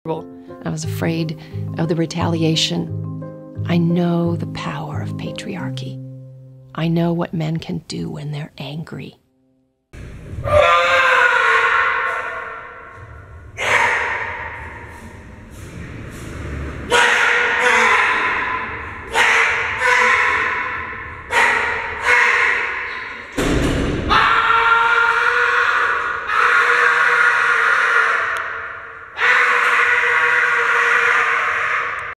I was afraid of the retaliation. I know the power of patriarchy. I know what men can do when they're angry.